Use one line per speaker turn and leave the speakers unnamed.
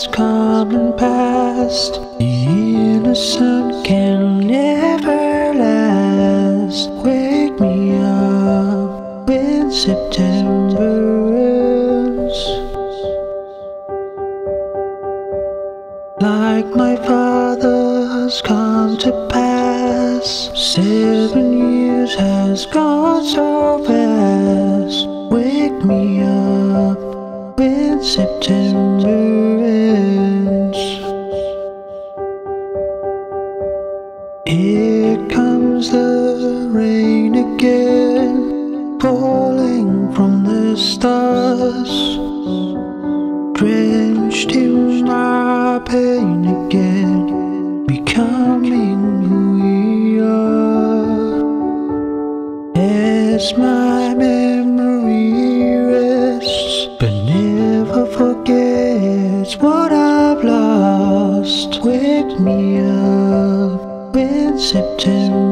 has come and passed. The innocent can never last. Wake me up when September ends. Like my father has come to pass. 7 years has gone so fast. Wake me up when September ends. Here comes the rain again, falling from the stars, drenched in my pain again, becoming who we are. As my memory rests, but never forgets what I've lost. Wake me up when September